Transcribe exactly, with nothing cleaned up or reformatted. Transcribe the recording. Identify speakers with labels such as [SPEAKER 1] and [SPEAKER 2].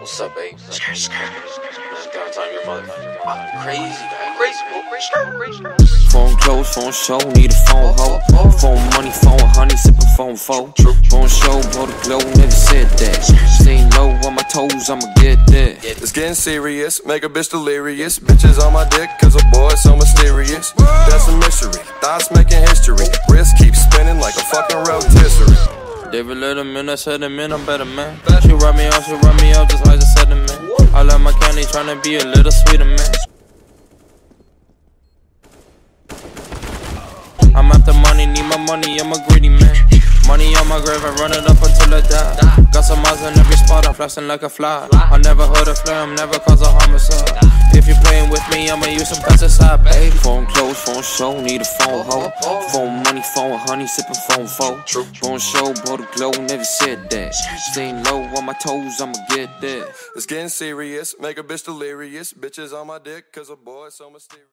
[SPEAKER 1] What's up, babe? Skirt, skirt. Just gotta time your mother. I'm crazy, man. Crazy, crazy, crazy.
[SPEAKER 2] Phone close, phone show, need a phone hoe. Phone money, phone honey, sippin' phone foe. Phone show, blow the glow, never said that. Staying low on my toes, I'ma get that.
[SPEAKER 3] It's getting serious, make a bitch delirious. Bitches on my dick, cause a boy so mysterious. That's a mystery, thoughts making history. Wrist keeps spinning like a fucking rotisserie.
[SPEAKER 2] David Letterman, I said him in, I'm better man. She run me off, she run me off just like the sediment. I love my candy, tryna be a little sweeter man. I'm after money, need my money, I'm a greedy man. Money on my grave, I run it up until I die. Got some eyes in every spot, I'm flashing like a fly. I never heard a flame, never cause a homicide. If you're playing with me, I'ma use some pesticide, baby. Phone close, phone show, need a phone hoe. Phone money, phone honey, sippin' phone foe. Phone show, blow the glow, never said that. Staying low on my toes, I'ma get that.
[SPEAKER 3] It's getting serious, make a bitch delirious. Bitches on my dick, cause a boy so mysterious.